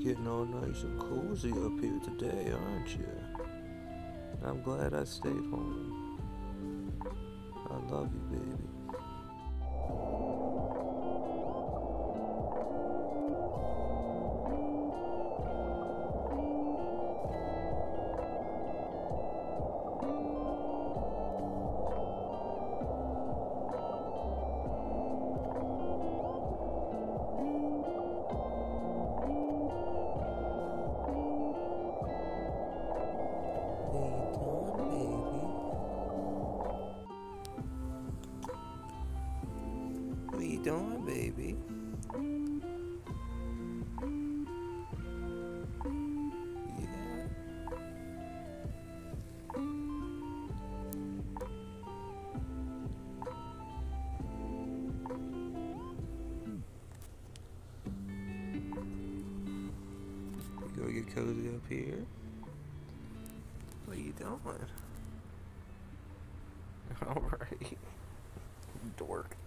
getting all nice and cozy up here today, aren't you? I'm glad I stayed home. I love you, baby. What you doing, baby? Yeah. You go get cozy up here? What you doing? Alright. Dork.